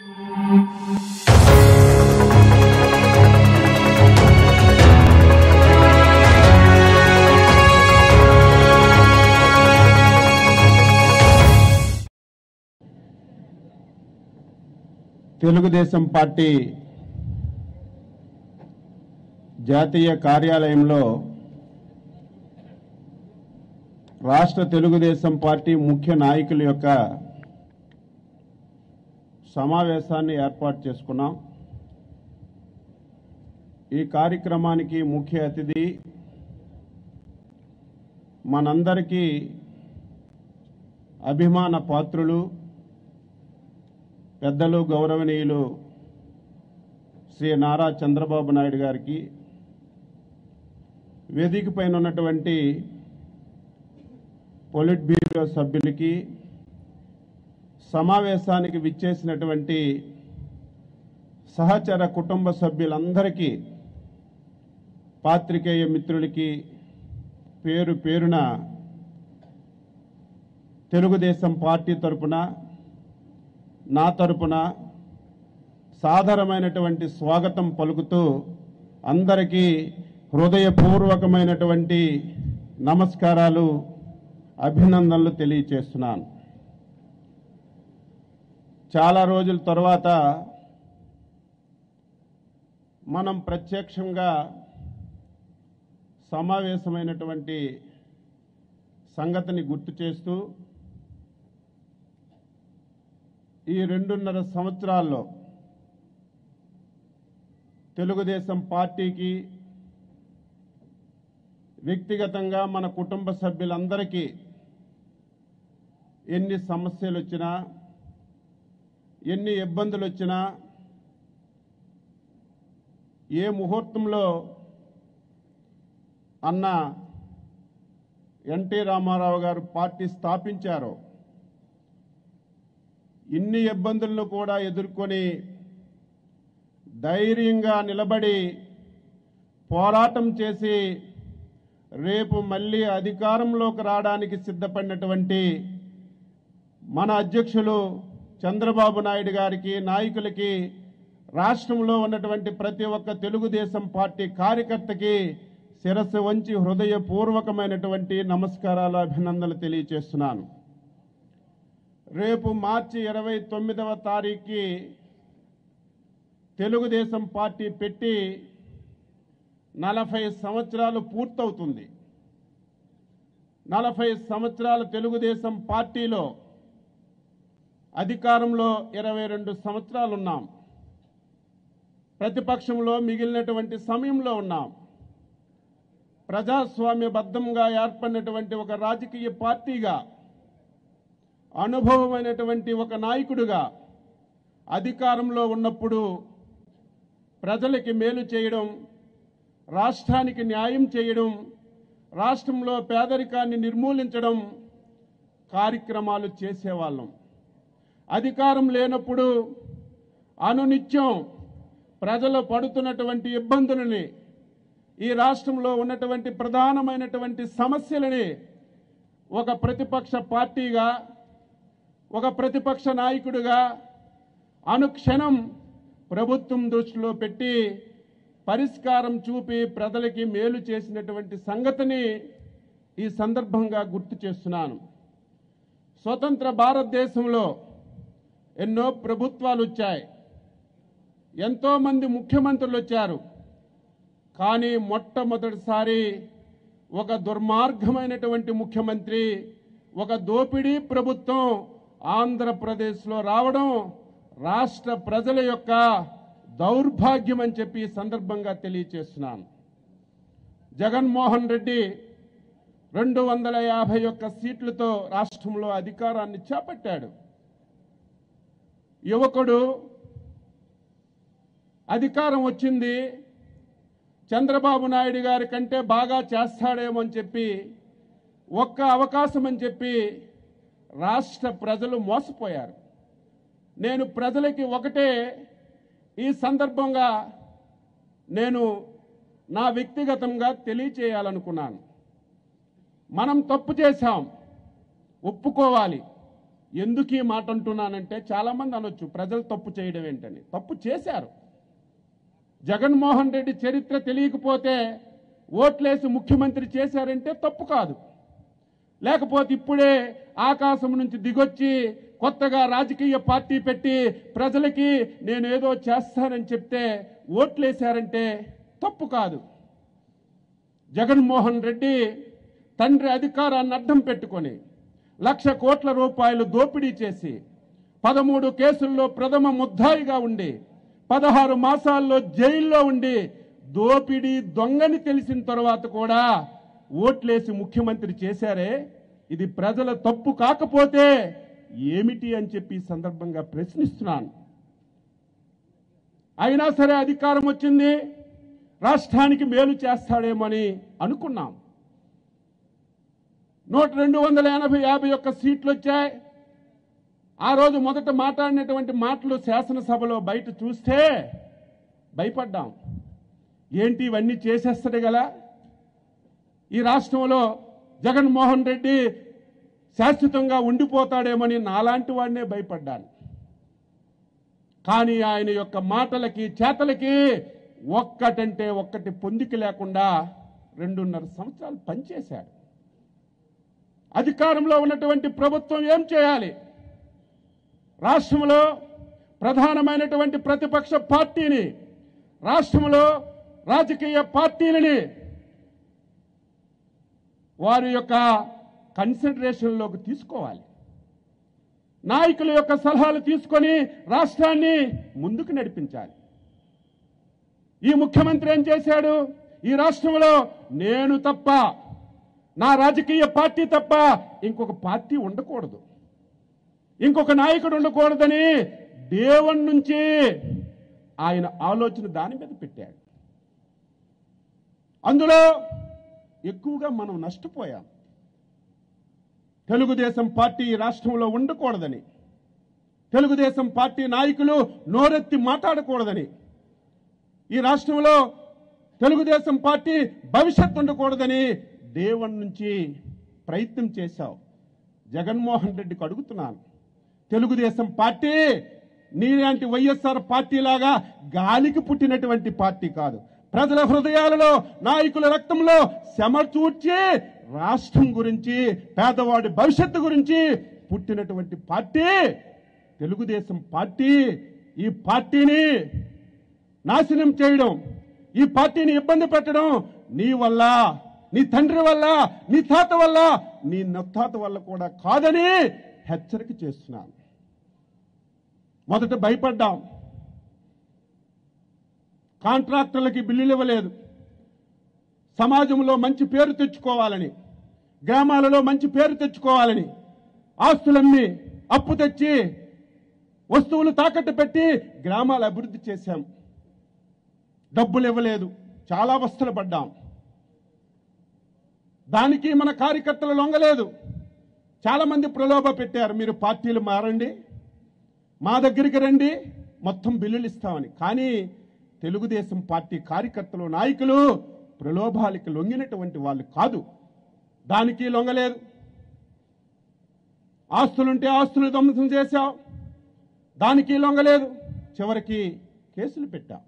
Telugu Desam party జాతీయ కార్యాలయంలో రాష్ట్ర తెలుగుదేశం పార్టీ ముఖ్య నాయకుల యొక్క సమావేశాన్ని ఏర్పాటు చేసుకున్నాం. ఈ కార్యక్రమానికి ముఖ్య అతిథి మనందరికీ అభిమాన పాత్రులు పెద్దలు గౌరవనీయులు శ్రీ నారా చంద్రబాబు నాయుడు గారికి, వేదికపైన ఉన్నటువంటి పొలిట్ బ్యూరో సభ్యులకి, సమావేశానికి విచ్చేసినటువంటి సహచర కుటుంబ సభ్యులందరికీ, పాత్రికేయ మిత్రులకి పేరు పేరున తెలుగుదేశం పార్టీ తరపున, నా తరపున సాదరమైనటువంటి స్వాగతం పలుకుతూ అందరికీ హృదయపూర్వకమైనటువంటి నమస్కారాలు, అభినందనలు తెలియజేస్తున్నాను. చాలా రోజుల తర్వాత మనం ప్రత్యక్షంగా సమావేశమైనటువంటి సంగతిని గుర్తు చేస్తూ, ఈ 2.5 సంవత్సరాల్లో తెలుగుదేశం పార్టీకి, వ్యక్తిగతంగా మన కుటుంబ సభ్యులందరికీ ఎన్ని సమస్యలు వచ్చినా, ఎన్ని ఇబ్బందులు వచ్చినా, ఏ ముహూర్తంలో అన్న ఎన్టీ రామారావు గారు పార్టీ స్థాపించారో ఇన్ని ఇబ్బందులను కూడా ఎదుర్కొని ధైర్యంగా నిలబడి పోరాటం చేసి రేపు మళ్ళీ అధికారంలోకి రావడానికి సిద్ధపడినటువంటి మన అధ్యక్షులు చంద్రబాబు నాయుడు గారికి, నాయకులకి, రాష్ట్రంలో ఉన్నటువంటి ప్రతి ఒక్క తెలుగుదేశం పార్టీ కార్యకర్తకి శిరస్సు వంచి హృదయపూర్వకమైనటువంటి నమస్కారాలు, అభినందనలు తెలియజేస్తున్నాను. రేపు మార్చి 29వ తారీఖుకి తెలుగుదేశం పార్టీ పెట్టి 40 సంవత్సరాలు పూర్తవుతుంది. 40 సంవత్సరాల తెలుగుదేశం పార్టీలో అధికారంలో 22 సంవత్సరాలు ఉన్నాం. ప్రతిపక్షంలో మిగిలినటువంటి సమయంలో ఉన్నాం. ప్రజాస్వామ్యబద్ధంగా ఏర్పడినటువంటి ఒక రాజకీయ పార్టీగా, అనుభవమైనటువంటి ఒక నాయకుడిగా అధికారంలో ఉన్నప్పుడు ప్రజలకి మేలు చేయడం, రాష్ట్రానికి న్యాయం చేయడం, రాష్ట్రంలో పేదరికాన్ని నిర్మూలించడం కార్యక్రమాలు చేసేవాళ్ళం. అధికారం లేనప్పుడు అనునిత్యం ప్రజలు పడుతున్నటువంటి ఇబ్బందులని, ఈ రాష్ట్రంలో ఉన్నటువంటి ప్రధానమైనటువంటి సమస్యలని ఒక ప్రతిపక్ష పార్టీగా, ఒక ప్రతిపక్ష నాయకుడిగా అనుక్షణం ప్రభుత్వం దృష్టిలో పెట్టి పరిష్కారం చూపి ప్రజలకి మేలు చేసినటువంటి సంగతిని ఈ సందర్భంగా గుర్తు చేస్తున్నాను. స్వతంత్ర భారతదేశంలో ఎన్నో ప్రభుత్వాలు వచ్చాయి, ఎంతో మంది ముఖ్యమంత్రులు వచ్చారు. కానీ మొట్టమొదటిసారి ఒక దుర్మార్గమైనటువంటి ముఖ్యమంత్రి, ఒక దోపిడీ ప్రభుత్వం ఆంధ్రప్రదేశ్లో రావడం రాష్ట్ర ప్రజల యొక్క దౌర్భాగ్యం అని చెప్పి ఈ సందర్భంగా తెలియజేస్తున్నాను. జగన్మోహన్ రెడ్డి 251 సీట్లతో రాష్ట్రంలో అధికారాన్ని చేపట్టాడు. యువకుడు, అధికారం వచ్చింది, చంద్రబాబు నాయుడు గారి కంటే బాగా చేస్తాడేమో అని చెప్పి, ఒక్క అవకాశం అని చెప్పి రాష్ట్ర ప్రజలు మోసపోయారు. నేను ప్రజలకి ఒకటే ఈ సందర్భంగా నేను నా వ్యక్తిగతంగా తెలియచేయాలనుకున్నాను. మనం తప్పు చేశాం, ఒప్పుకోవాలి. ఎందుకు ఈ మాట అంటున్నానంటే చాలామంది అనొచ్చు ప్రజలు తప్పు చేయడం ఏంటని. తప్పు చేశారు. జగన్మోహన్ రెడ్డి చరిత్ర తెలియకపోతే ఓట్లేసి ముఖ్యమంత్రి చేశారంటే తప్పు కాదు. లేకపోతే ఇప్పుడే ఆకాశం నుంచి దిగొచ్చి కొత్తగా రాజకీయ పార్టీ పెట్టి ప్రజలకి నేనేదో చేస్తానని చెప్తే ఓట్లేశారంటే తప్పు కాదు. జగన్మోహన్ రెడ్డి తండ్రి అధికారాన్ని అడ్డం పెట్టుకొని 1,00,000 కోట్ల రూపాయలు దోపిడీ చేసి 13 కేసుల్లో ప్రథమ ముద్దాయిగా ఉండి 16 మాసాల్లో జైల్లో ఉండి దోపిడీ దొంగని తెలిసిన తర్వాత కూడా ఓట్లేసి ముఖ్యమంత్రి చేశారే, ఇది ప్రజల తప్పు కాకపోతే ఏమిటి అని చెప్పి ఈ సందర్భంగా ప్రశ్నిస్తున్నాను. అయినా సరే అధికారం వచ్చింది, రాష్ట్రానికి మేలు చేస్తాడేమని అనుకున్నాం. 281 సీట్లు వచ్చాయి. ఆ రోజు మొదట మాట్లాడినటువంటి మాటలు శాసనసభలో బయట చూస్తే భయపడ్డాం. ఏంటి ఇవన్నీ చేసేస్తాడు గలా, ఈ రాష్ట్రంలో జగన్మోహన్ రెడ్డి శాశ్వతంగా ఉండిపోతాడేమని నాలాంటి వాడినే భయపడ్డాను. కానీ ఆయన యొక్క మాటలకి చేతలకి ఒక్కటంటే ఒక్కటి పొందిక లేకుండా 2.5 సంవత్సరాలు పనిచేశాడు. అధికారంలో ఉన్నటువంటి ప్రభుత్వం ఏం చేయాలి? రాష్ట్రంలో ప్రధానమైనటువంటి ప్రతిపక్ష పార్టీని, రాష్ట్రంలో రాజకీయ పార్టీలని వారి యొక్క కన్సిడరేషన్లోకి తీసుకోవాలి. నాయకుల యొక్క సలహాలు తీసుకొని రాష్ట్రాన్ని ముందుకు నడిపించాలి. ఈ ముఖ్యమంత్రి ఏం చేశాడు? ఈ రాష్ట్రంలో నేను తప్ప, నా రాజకీయ పార్టీ తప్ప ఇంకొక పార్టీ ఉండకూడదు, ఇంకొక నాయకుడు ఉండకూడదని దేవుని నుంచి ఆయన ఆలోచన దాని మీద పెట్టాడు. అందులో ఎక్కువగా మనం నష్టపోయాం. తెలుగుదేశం పార్టీ ఈ రాష్ట్రంలో ఉండకూడదని, తెలుగుదేశం పార్టీ నాయకులు నోరెత్తి మాట్లాడకూడదని, ఈ రాష్ట్రంలో తెలుగుదేశం పార్టీ భవిష్యత్తు ఉండకూడదని దేవుని నుంచి ప్రయత్నం చేశావు. జగన్మోహన్ రెడ్డికి అడుగుతున్నాను, తెలుగుదేశం పార్టీ నీలాంటి వైఎస్ఆర్ పార్టీ లాగా గాలికి పుట్టినటువంటి పార్టీ కాదు. ప్రజల హృదయాలలో, నాయకుల రక్తంలో చెమర్చూడ్చి రాష్ట్రం గురించి, పేదవాడి భవిష్యత్తు గురించి పుట్టినటువంటి పార్టీ తెలుగుదేశం పార్టీ. ఈ పార్టీని నాశనం చేయడం, ఈ పార్టీని ఇబ్బంది పెట్టడం నీ వల్ల, నీ తండ్రి వల్ల, నీ తాత వల్ల, నీ నత్తాత వల్ల కూడా కాదని హెచ్చరిక చేస్తున్నాను. మొదట భయపడ్డాం. కాంట్రాక్టర్లకి బిల్లులు ఇవ్వలేదు. సమాజంలో మంచి పేరు తెచ్చుకోవాలని, గ్రామాలలో మంచి పేరు తెచ్చుకోవాలని ఆస్తులమ్మి అప్పు తెచ్చి వస్తువులు తాకట్టు పెట్టి గ్రామాల అభివృద్ధి చేశాం. డబ్బులు ఇవ్వలేదు, చాలా అవస్థలు పడ్డాం. దానికి మన కార్యకర్తలు లొంగలేదు. చాలా మంది ప్రలోభ పెట్టారు, మీరు పార్టీలు మారండి, మా దగ్గరికి రండి, మొత్తం బిల్లులు ఇస్తామని. కానీ తెలుగుదేశం పార్టీ కార్యకర్తలు, నాయకులు ప్రలోభాలకి లొంగినటువంటి వాళ్ళు కాదు. దానికి లొంగలేదు. ఆస్తులుంటే ఆస్తులు ధ్వంసం చేశావు, దానికి లొంగలేదు. చివరికి కేసులు పెట్టావు.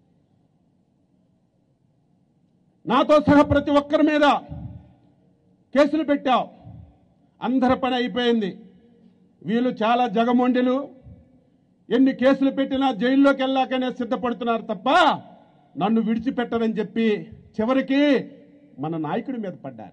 నాతో సహా ప్రతి ఒక్కరి మీద కేసులు పెట్టావు. అందరి పని అయిపోయింది. వీళ్ళు చాలా జగమొండిలు, ఎన్ని కేసులు పెట్టినా జైల్లోకి వెళ్ళాకనే సిద్ధపడుతున్నారు తప్ప నన్ను విడిచిపెట్టరని చెప్పి చివరికి మన నాయకుడి మీద పడ్డారు.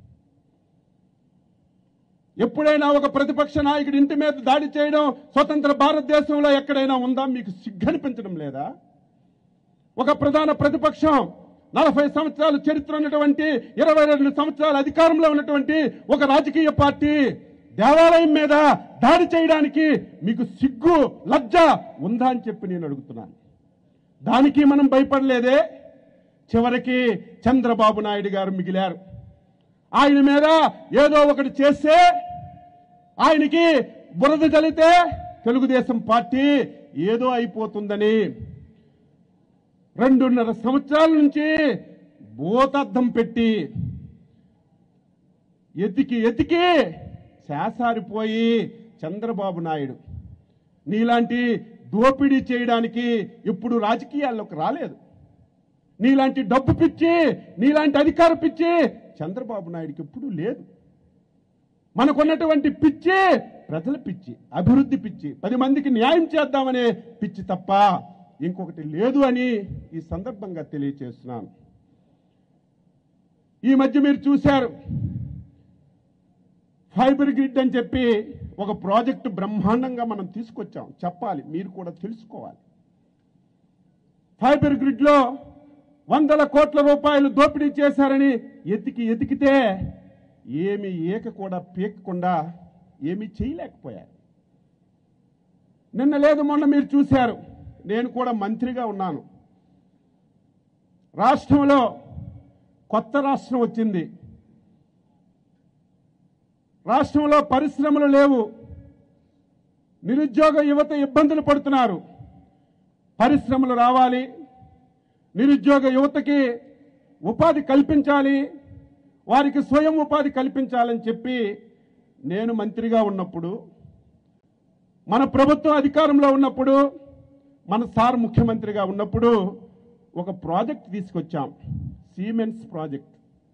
ఎప్పుడైనా ఒక ప్రతిపక్ష నాయకుడి ఇంటి మీద దాడి చేయడం స్వతంత్ర భారతదేశంలో ఎక్కడైనా ఉందా? మీకు సిగ్గనిపించడం లేదా? ఒక ప్రధాన ప్రతిపక్షం, 40 సంవత్సరాల చరిత్ర ఉన్నటువంటి, 22 సంవత్సరాల అధికారంలో ఉన్నటువంటి ఒక రాజకీయ పార్టీ దేవాలయం మీద దాడి చేయడానికి మీకు సిగ్గు, లజ్జ ఉందా అని చెప్పి నేను అడుగుతున్నాను. దానికి మనం భయపడలేదే. చివరికి చంద్రబాబు నాయుడు గారు మిగిలారు. ఆయన మీద ఏదో ఒకటి చేస్తే, ఆయనకి బురద జల్లితే తెలుగుదేశం పార్టీ ఏదో అయిపోతుందని 2.5 సంవత్సరాల నుంచి భూతద్దం పెట్టి ఎతికి ఎతికి శాసారిపోయి చంద్రబాబు నాయుడు నీలాంటి దోపిడీ చేయడానికి ఇప్పుడు రాజకీయాల్లోకి రాలేదు. నీలాంటి డబ్బు పిచ్చి, నీలాంటి అధికార పిచ్చి చంద్రబాబు నాయుడికి ఎప్పుడూ లేదు. మనకున్నటువంటి పిచ్చి ప్రజల పిచ్చి, అభివృద్ధి పిచ్చి, 10 మందికి న్యాయం చేద్దామనే పిచ్చి తప్ప ఇంకొకటి లేదు అని ఈ సందర్భంగా తెలియజేస్తున్నాను. ఈ మధ్య మీరు చూశారు, ఫైబర్ గ్రిడ్ అని చెప్పి ఒక ప్రాజెక్టు బ్రహ్మాండంగా మనం తీసుకొచ్చాం. చెప్పాలి, మీరు కూడా తెలుసుకోవాలి. ఫైబర్ గ్రిడ్లో 100 కోట్ల రూపాయలు దోపిడీ చేశారని ఎతికితే ఏమి ఏక కూడా పీకకుండా ఏమీ చేయలేకపోయారు. నిన్న లేదు మొన్న మీరు చూశారు, నేను కూడా మంత్రిగా ఉన్నాను. రాష్ట్రంలో కొత్త రాష్ట్రం వచ్చింది. రాష్ట్రంలో పరిశ్రమలు లేవు. నిరుద్యోగ యువత ఇబ్బందులు పడుతున్నారు. పరిశ్రమలు రావాలి, నిరుద్యోగ యువతకి ఉపాధి కల్పించాలి, వారికి స్వయం ఉపాధి కల్పించాలని చెప్పి నేను మంత్రిగా ఉన్నప్పుడు, మన ప్రభుత్వం అధికారంలో ఉన్నప్పుడు, మన సార్ ముఖ్యమంత్రిగా ఉన్నప్పుడు ఒక ప్రాజెక్ట్ తీసుకొచ్చాం, సిమెంట్స్ ప్రాజెక్ట్.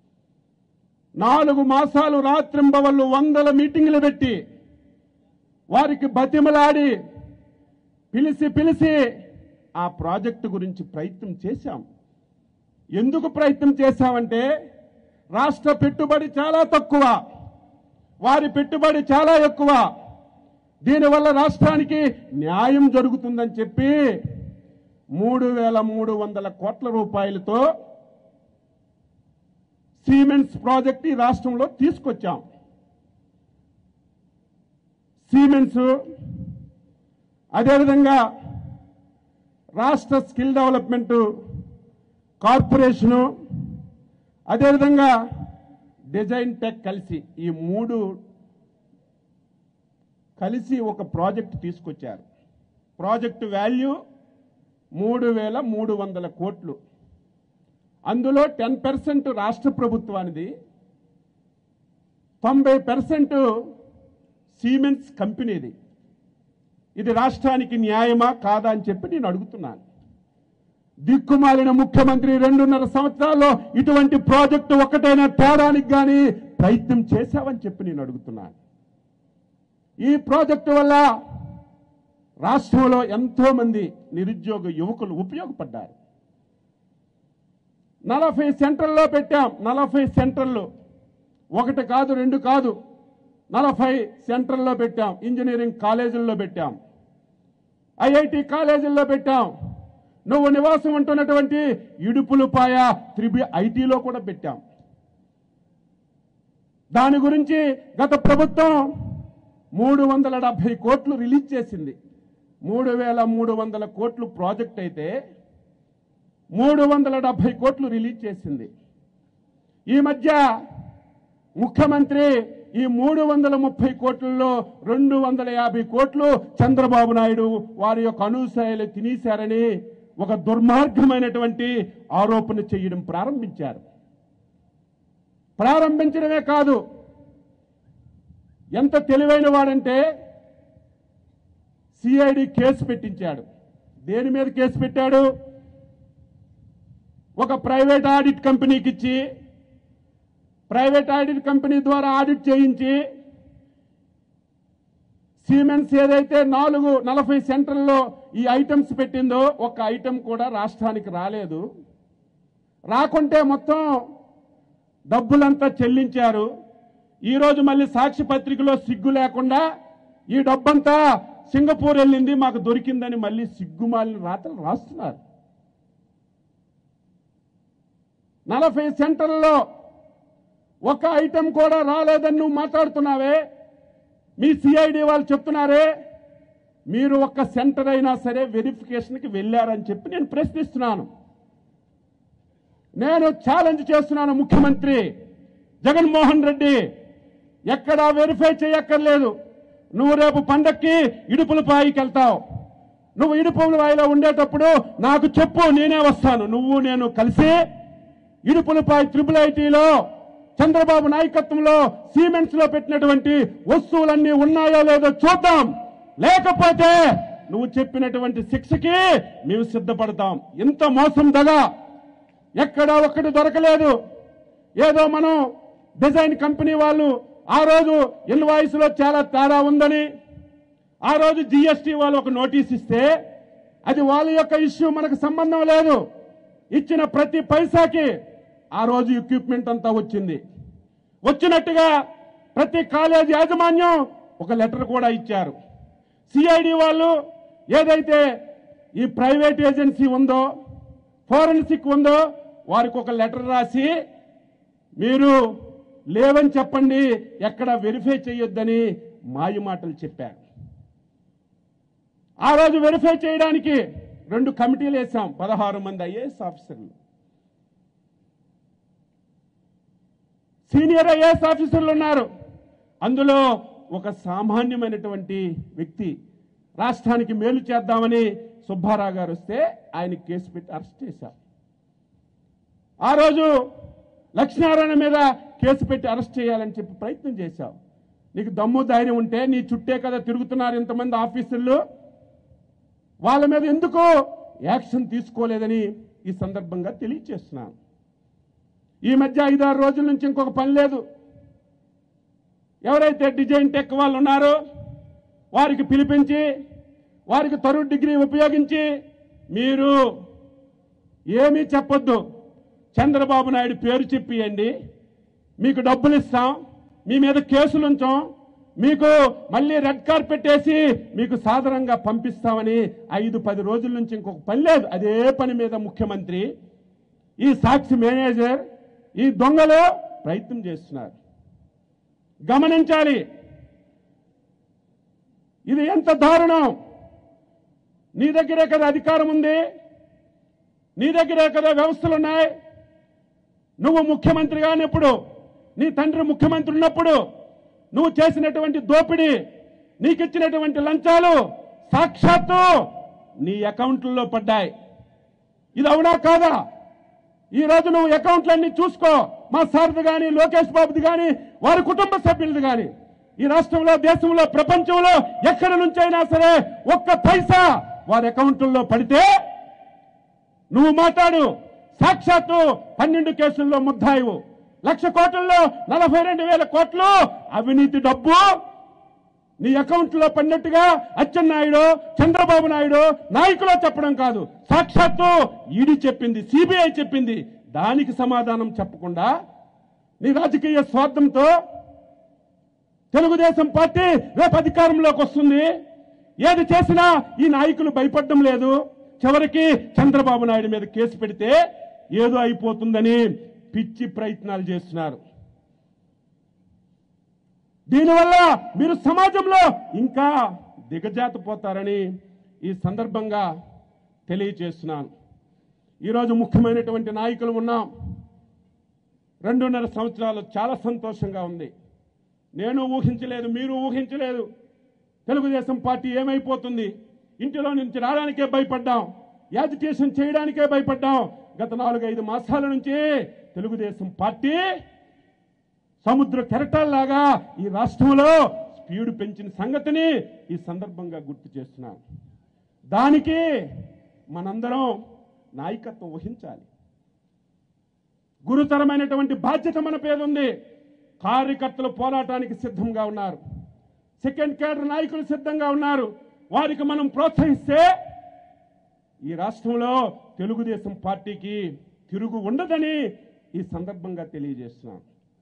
4 మాసాలు రాత్రింబవళ్ళు 100 మీటింగులు పెట్టి వారికి బతిమలాడి పిలిచి ఆ ప్రాజెక్టు గురించి ప్రయత్నం చేశాం. ఎందుకు ప్రయత్నం చేశామంటే రాష్ట్ర పెట్టుబడి చాలా తక్కువ, వారి పెట్టుబడి చాలా ఎక్కువ. దీనివల్ల రాష్ట్రానికి న్యాయం జరుగుతుందని చెప్పి 3,300 కోట్ల రూపాయలతో సిమెంట్స్ ప్రాజెక్ట్ ఈ రాష్ట్రంలో తీసుకొచ్చాం. సిమెంట్స్, అదేవిధంగా రాష్ట్ర స్కిల్ డెవలప్మెంట్ కార్పొరేషను, అదేవిధంగా డిజైన్ టెక్ కలిసి ఈ 3 కలిసి ఒక ప్రాజెక్ట్ తీసుకొచ్చారు. ప్రాజెక్టు వాల్యూ 3,300 కోట్లు. అందులో 10% రాష్ట్ర ప్రభుత్వానిది, 90% సిమెంట్స్ కంపెనీది. ఇది రాష్ట్రానికి న్యాయమా కాదా అని చెప్పి నేను అడుగుతున్నాను. దిక్కుమాలిన ముఖ్యమంత్రి 2.5 సంవత్సరాల్లో ఇటువంటి ప్రాజెక్టు ఒక్కటైనా తేడానికి కానీ ప్రయత్నం చేశావని చెప్పి నేను అడుగుతున్నాను. ఈ ప్రాజెక్టు వల్ల రాష్ట్రంలో ఎంతో మంది నిరుద్యోగ యువకులు ఉపయోగపడ్డారు. 40 సెంటర్లో పెట్టాం. 40 సెంటర్లు, 1 కాదు 2 కాదు, 40 సెంటర్లో పెట్టాం. ఇంజనీరింగ్ కాలేజీల్లో పెట్టాం, ఐఐటి కాలేజీల్లో పెట్టాం. నువ్వు నివాసం ఉంటున్నటువంటి ఇడుపులపాయ ఐటీలో కూడా పెట్టాం. దాని గురించి గత ప్రభుత్వం 370 కోట్లు రిలీజ్ చేసింది. 3,300 కోట్లు ప్రాజెక్ట్ అయితే 370 కోట్లు రిలీజ్ చేసింది. ఈ మధ్య ముఖ్యమంత్రి ఈ 330 కోట్లలో 250 కోట్లు చంద్రబాబు నాయుడు వారి యొక్క అనుసయాలు తినేశారని ఒక దుర్మార్గమైనటువంటి ఆరోపణ చేయడం ప్రారంభించారు. ప్రారంభించడమే కాదు, ఎంత తెలివైన వాడంటే సిఐడి కేసు పెట్టించాడు. దేని మీద కేసు పెట్టాడు? ఒక ప్రైవేట్ ఆడిట్ కంపెనీకి ఇచ్చి, ప్రైవేట్ ఆడిట్ కంపెనీ ద్వారా ఆడిట్ చేయించి, సిమెంట్స్ ఏదైతే 40 సెంటర్లలో ఈ ఐటమ్స్ పెట్టిందో ఒక ఐటమ్ కూడా రాష్ట్రానికి రాలేదు. రాకుంటే మొత్తం డబ్బులంతా చెల్లించారు. ఈరోజు మళ్ళీ సాక్షి పత్రికలో సిగ్గు లేకుండా ఈ డబ్బంతా సింగపూర్ వెళ్ళింది, మాకు దొరికిందని మళ్ళీ సిగ్గుమాలిన రాతలు రాస్తున్నారు. 40 సెంటర్లలో ఒక ఐటమ్ కూడా రాలేదని నువ్వు మాట్లాడుతున్నావే. మీ సిఐడి వాళ్ళు చెప్తున్నారే, మీరు ఒక్క సెంటర్ అయినా సరే వెరిఫికేషన్కి వెళ్ళారని చెప్పి నేను ప్రశ్నిస్తున్నాను. నేను ఛాలెంజ్ చేస్తున్నాను ముఖ్యమంత్రి జగన్మోహన్ రెడ్డి, ఎక్కడా వెరిఫై చేయక్కర్లేదు. నువ్వు రేపు పండక్కి ఇడుపులపాయికి వెళ్తావు. నువ్వు ఇడుపులపాయిలో ఉండేటప్పుడు నాకు చెప్పు, నేనే వస్తాను. నువ్వు నేను కలిసి ఇడుపులపాయి ఐటీలో చంద్రబాబు నాయకత్వంలో సిమెంట్స్ లో పెట్టినటువంటి వస్తువులన్నీ ఉన్నాయో లేదో చూద్దాం. లేకపోతే నువ్వు చెప్పినటువంటి శిక్షకి మేము సిద్ధపడతాం. ఇంత మోసం దగా ఎక్కడా ఒక్కటి దొరకలేదు. ఏదో మనం డిజైన్ కంపెనీ వాళ్ళు ఆ రోజు ఇన్వాయిస్ లో చాలా తేడా ఉందని ఆ రోజు జిఎస్టీ వాళ్ళు ఒక నోటీస్ ఇస్తే అది వాళ్ళ యొక్క ఇష్యూ, మనకు సంబంధం లేదు. ఇచ్చిన ప్రతి పైసాకి ఆ రోజు ఎక్విప్మెంట్ అంతా వచ్చింది. వచ్చినట్టుగా ప్రతి కాలేజీ యాజమాన్యం ఒక లెటర్ కూడా ఇచ్చారు. సిఐడి వాళ్ళు ఏదైతే ఈ ప్రైవేట్ ఏజెన్సీ ఉందో, ఫోరెన్సిక్ ఉందో, వారికి ఒక లెటర్ రాసి మీరు లేవని చెప్పండి, ఎక్కడ వెరిఫై చేయొద్దని మాయ మాటలు చెప్పారు. ఆ రోజు వెరిఫై చేయడానికి 2 కమిటీలు వేశాం. 16 మంది ఐఏఎస్ ఆఫీసర్లు, సీనియర్ ఐఏఎస్ ఆఫీసర్లు ఉన్నారు. అందులో ఒక సామాన్యమైనటువంటి వ్యక్తి రాష్ట్రానికి మేలు చేద్దామని సుబ్బారావు గారు వస్తే ఆయన కేసు పెట్టి అరెస్ట్ చేశాం. ఆ రోజు లక్ష్మీనారాయణ మీద కేసు పెట్టి అరెస్ట్ చేయాలని చెప్పి ప్రయత్నం చేశావు. నీకు దమ్ము ధైర్యం ఉంటే నీ చుట్టే కదా తిరుగుతున్నారు ఇంతమంది ఆఫీసర్లు, వాళ్ళ మీద ఎందుకు యాక్షన్ తీసుకోలేదని ఈ సందర్భంగా తెలియజేస్తున్నాను. ఈ మధ్య 5-6 రోజుల నుంచి ఇంకొక పని లేదు. ఎవరైతే డిజైన్ టెక్ వాళ్ళు ఉన్నారో వారికి పిలిపించి వారికి తరుణ్ డిగ్రీ ఉపయోగించి మీరు ఏమీ చెప్పొద్దు, చంద్రబాబు నాయుడు పేరు చెప్పియండి, మీకు డబ్బులు ఇస్తాం, మీ మీద కేసులు ఉంచాం, మీకు మళ్ళీ రెడ్ కార్పెట్ వేసి మీకు సాధారణంగా పంపిస్తామని 5-10 రోజుల నుంచి ఇంకొక పని లేదు. అదే పని మీద ముఖ్యమంత్రి, ఈ సాక్షి మేనేజర్, ఈ దొంగలు ప్రయత్నం చేస్తున్నారు. గమనించాలి, ఇది ఎంత దారుణం. నీ దగ్గరే కదా అధికారం ఉంది, నీ దగ్గరే కదా వ్యవస్థలు ఉన్నాయి. నువ్వు ముఖ్యమంత్రి కానప్పుడు, నీ తండ్రి ముఖ్యమంత్రి ఉన్నప్పుడు నువ్వు చేసినటువంటి దోపిడీ, నీకిచ్చినటువంటి లంచాలు సాక్షాత్తు నీ అకౌంట్లలో పడ్డాయి. ఇది అవునా కాదా? ఈ రోజు నువ్వు అకౌంట్లన్నీ చూసుకో. మా సార్ది కానీ, లోకేష్ బాబుది కానీ, వారి కుటుంబ సభ్యులది కానీ, ఈ రాష్ట్రంలో, దేశంలో, ప్రపంచంలో ఎక్కడి నుంచైనా సరే ఒక్క పైసా వారి అకౌంట్లలో పడితే నువ్వు మాట్లాడు. సాక్షాత్తు 12 కేసుల్లో ముద్దాయివు. 1,00,000 కోట్లలో 42,000 కోట్లు అవినీతి డబ్బు నీ అకౌంట్లో పడినట్టుగా అచ్చెన్నాయుడు, చంద్రబాబు నాయుడు నాయకులు చెప్పడం కాదు, సాక్షాత్తు ఈడీ చెప్పింది, సిబిఐ చెప్పింది. దానికి సమాధానం చెప్పకుండా నీ రాజకీయ స్వార్థంతో తెలుగుదేశం పార్టీ రేపు అధికారంలోకి వస్తుంది. ఏది చేసినా ఈ నాయకులు భయపడడం లేదు. చివరికి చంద్రబాబు నాయుడు మీద కేసు పెడితే ఏదో అయిపోతుందని పిచ్చి ప్రయత్నాలు చేస్తున్నారు. దీనివల్ల మీరు సమాజంలో ఇంకా దిగజారిపోతారని ఈ సందర్భంగా తెలియజేస్తున్నాను. ఈరోజు ముఖ్యమైనటువంటి నాయకులు ఉన్నాం. 2.5 సంవత్సరాలు చాలా సంతోషంగా ఉంది. నేను ఊహించలేదు, మీరు ఊహించలేదు. తెలుగుదేశం పార్టీ ఏమైపోతుంది, ఇంటిలో నుంచి రావడానికే భయపడ్డాం, యాజిటేషన్ చేయడానికే భయపడ్డాం. గత 4-5 మాసాల నుంచి తెలుగుదేశం పార్టీ సముద్ర కెరటాల్లాగా ఈ రాష్ట్రంలో స్పీడ్ పెంచిన సంగతిని ఈ సందర్భంగా గుర్తు చేస్తున్నాను. దానికి మనందరం నాయకత్వం వహించాలి. గురుతరమైనటువంటి బాధ్యత మన పేద ఉంది. కార్యకర్తలు పోరాటానికి సిద్ధంగా ఉన్నారు, సెకండ్ క్యాడర్ నాయకులు సిద్ధంగా ఉన్నారు. వారికి మనం ప్రోత్సహిస్తే ఈ రాష్ట్రంలో తెలుగుదేశం పార్టీకి తిరుగు ఉండదని ఈ సందర్భంగా తెలియజేస్తున్నాను.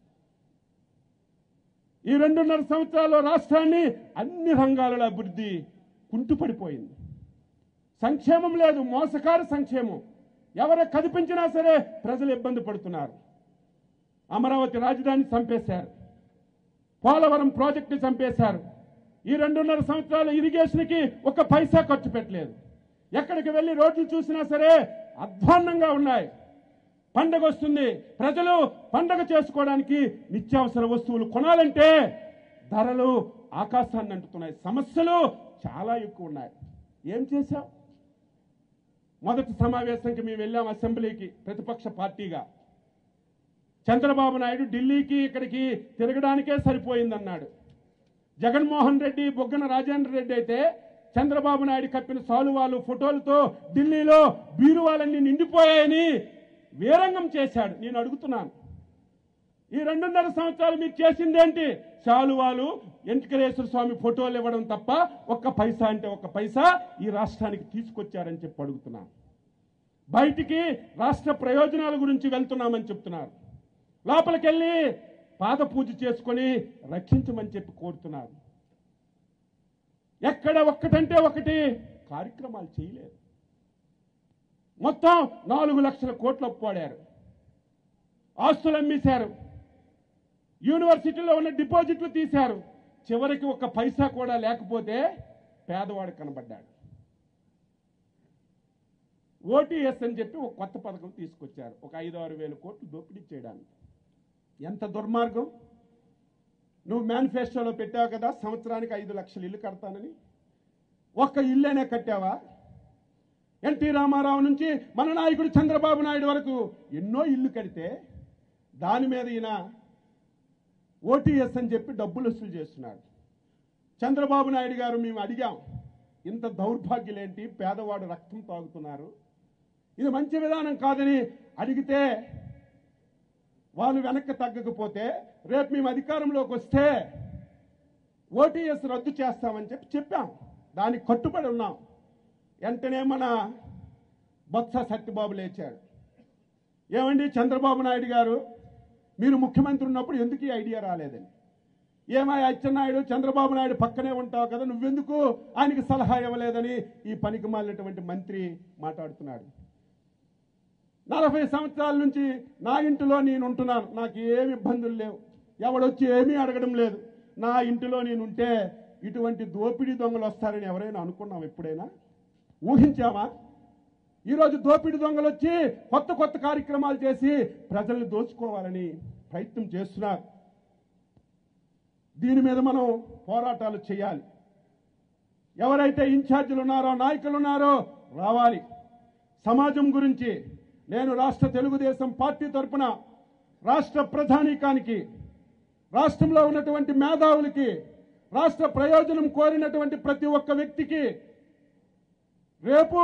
ఈ 2.5 సంవత్సరాల్లో రాష్ట్రాన్ని అన్ని రంగాలలో అభివృద్ధి కుంటుపడిపోయింది. సంక్షేమం లేదు, మోసకారు సంక్షేమం. ఎవరు కదిపించినా సరే ప్రజలు ఇబ్బంది పడుతున్నారు. అమరావతి రాజధాని చంపేశారు, పోలవరం ప్రాజెక్టు చంపేశారు. ఈ 2.5 సంవత్సరాలు ఇరిగేషన్కి ఒక్క పైసా ఖర్చు పెట్టలేదు. ఎక్కడికి వెళ్ళి రోడ్లు చూసినా సరే అధ్వాన్నంగా ఉన్నాయి. పండగ వస్తుంది, ప్రజలు పండగ చేసుకోవడానికి నిత్యావసర వస్తువులు కొనాలంటే ధరలు ఆకాశాన్ని అంటుతున్నాయి. సమస్యలు చాలా ఎక్కువ ఉన్నాయి. ఏం చేశాం? మొదటి సమావేశానికి మేము వెళ్ళాం అసెంబ్లీకి ప్రతిపక్ష పార్టీగా. చంద్రబాబు నాయుడు ఢిల్లీకి ఇక్కడికి తిరగడానికే సరిపోయిందన్నాడు. జగన్మోహన్ రెడ్డి, బొగ్గన రాజేంద్ర రెడ్డి అయితే చంద్రబాబు నాయుడు కప్పిన సాలువాలు ఫోటోలతో ఢిల్లీలో బీరువాలన్నీ నిండిపోయాయని వీరంగం చేశాడు. నేను అడుగుతున్నాను, ఈ 2.5 సంవత్సరాలు మీరు చేసిందేంటి? శాలువాలు, వెంకటేశ్వర స్వామి ఫోటోలు ఇవ్వడం తప్ప ఒక్క పైసా అంటే ఒక్క పైసా ఈ రాష్ట్రానికి తీసుకొచ్చారని చెప్పి అడుగుతున్నాను. బయటికి రాష్ట్ర ప్రయోజనాల గురించి వెళ్తున్నామని చెప్తున్నారు. లోపలికెళ్ళి పాద పూజ చేసుకొని రక్షించమని చెప్పి కోరుతున్నారు. ఎక్కడ ఒక్కటంటే ఒకటి కార్యక్రమాలు చేయలేదు. మొత్తం 4 లక్షల కోట్లు అప్పువాడారు, ఆస్తులు అమ్మేశారు, యూనివర్సిటీలో ఉన్న డిపాజిట్లు తీశారు. చివరికి ఒక్క పైసా కూడా లేకపోతే పేదవాడు కనబడ్డాడు. ఓటీఎస్ అని చెప్పి ఒక కొత్త పథకం తీసుకొచ్చారు, ఒక 5-6 వేల కోట్లు దోపిడీ చేయడానికి. ఎంత దుర్మార్గం! నువ్వు మేనిఫెస్టోలో పెట్టావు కదా సంవత్సరానికి 5 లక్షలు ఇల్లు కడతానని, ఒక్క ఇల్లేనే కట్టావా? ఎన్టీ రామారావు నుంచి మన నాయకుడు చంద్రబాబు నాయుడు వరకు ఎన్నో ఇల్లు కడితే దాని మీద ఈయన ఓటీఎస్ అని చెప్పి డబ్బులు వసూలు చేస్తున్నాడు. చంద్రబాబు నాయుడు గారు మేము అడిగాం, ఇంత దౌర్భాగ్యులేంటి, పేదవాడు రక్తం తాగుతున్నారు, ఇది మంచి విధానం కాదని అడిగితే వాళ్ళు వెనక్కి తగ్గకపోతే రేపు మేము అధికారంలోకి వస్తే ఓటీఎస్ రద్దు చేస్తామని చెప్పాం. దానికి కట్టుబడి ఉన్నాం. వెంటనే మన బొత్స సత్యబాబు లేచాడు. ఏమండి చంద్రబాబు నాయుడు గారు, మీరు ముఖ్యమంత్రి ఉన్నప్పుడు ఎందుకు ఈ ఐడియా రాలేదని. ఏమై అచ్చెన్నాయుడు, చంద్రబాబు నాయుడు పక్కనే ఉంటావు కదా, నువ్వెందుకు ఆయనకి సలహా ఇవ్వలేదని ఈ పనికి మాలినటువంటి మంత్రి మాట్లాడుతున్నాడు. 40 సంవత్సరాల నుంచి నా ఇంటిలో నేను ఉంటున్నాను, నాకు ఏమి ఇబ్బందులు లేవు, ఎవడొచ్చి ఏమీ అడగడం లేదు. నా ఇంటిలో నేను ఉంటే ఇటువంటి దోపిడీ దొంగలు వస్తారని ఎవరైనా అనుకున్నాం? ఎప్పుడైనా ఊహించామా? ఈరోజు దోపిడీ దొంగలు వచ్చి కొత్త కొత్త కార్యక్రమాలు చేసి ప్రజల్ని దోచుకోవాలని ప్రయత్నం చేస్తున్నారు. దీని మీద మనం పోరాటాలు చేయాలి. ఎవరైతే ఇన్ఛార్జీలు ఉన్నారో, నాయకులు ఉన్నారో రావాలి. సమాజం గురించి నేను రాష్ట్ర తెలుగుదేశం పార్టీ తరఫున రాష్ట్ర ప్రధానికానికి, రాష్ట్రంలో ఉన్నటువంటి మేధావులకి, రాష్ట్ర ప్రయోజనం కోరినటువంటి ప్రతి ఒక్క వ్యక్తికి రేపు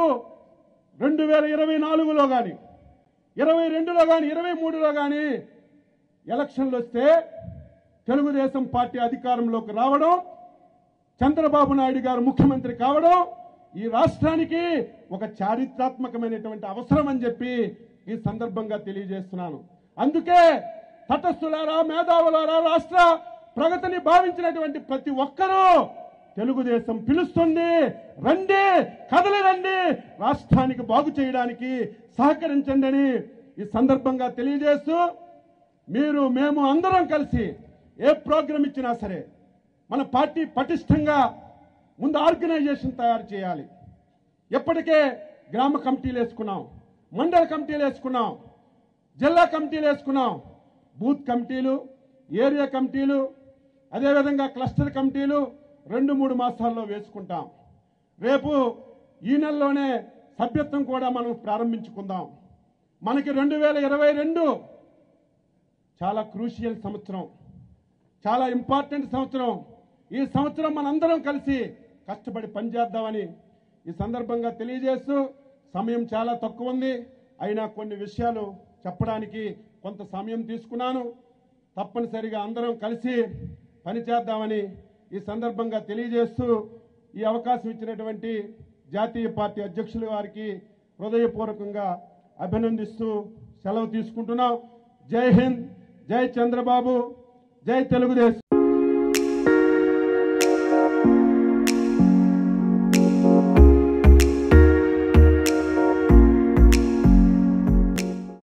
2024లో కానీ, 22లో కానీ, 23లో కానీ ఎలక్షన్లు వస్తే తెలుగుదేశం పార్టీ అధికారంలోకి రావడం, చంద్రబాబు నాయుడు గారు ముఖ్యమంత్రి కావడం ఈ రాష్ట్రానికి ఒక చారిత్రాత్మకమైనటువంటి అవసరం అని చెప్పి ఈ సందర్భంగా తెలియజేస్తున్నాను. అందుకే తటస్థులారా, మేధావులారా, రాష్ట్ర ప్రగతిని భావించినటువంటి ప్రతి ఒక్కరూ తెలుగుదేశం పిలుస్తుంది, రండి, కదలి రండి, రాష్ట్రానికి బాగు చేయడానికి సహకరించండి అని ఈ సందర్భంగా తెలియజేస్తూ, మీరు మేము అందరం కలిసి ఏ ప్రోగ్రాం ఇచ్చినా సరే మన పార్టీ పటిష్టంగా ముందు ఆర్గనైజేషన్ తయారు చేయాలి. ఎప్పటికే గ్రామ కమిటీలు వేసుకున్నాం, మండల కమిటీలు వేసుకున్నాం, జిల్లా కమిటీలు వేసుకున్నాం, బూత్ కమిటీలు, ఏరియా కమిటీలు, అదేవిధంగా క్లస్టర్ కమిటీలు 2-3 మాసాల్లో వేసుకుంటాం. రేపు ఈ నెలలోనే సభ్యత్వం కూడా మనం ప్రారంభించుకుందాం. మనకి 2022 చాలా క్రూషియల్ సంవత్సరం, చాలా ఇంపార్టెంట్ సంవత్సరం. ఈ సంవత్సరం మనందరం కలిసి కష్టపడి పనిచేద్దామని ఈ సందర్భంగా తెలియజేస్తూ, సమయం చాలా తక్కువ ఉంది, అయినా కొన్ని విషయాలు చెప్పడానికి కొంత సమయం తీసుకున్నాను. తప్పనిసరిగా అందరం కలిసి పనిచేద్దామని ఈ సందర్భంగా తెలియజేస్తూ, ఈ అవకాశం ఇచ్చినటువంటి జాతీయ పార్టీ అధ్యక్షుల వారికి హృదయపూర్వకంగా అభినందిస్తూ సెలవు తీసుకుంటున్నాం. జై హింద్, జై చంద్రబాబు, జై తెలుగుదేశం.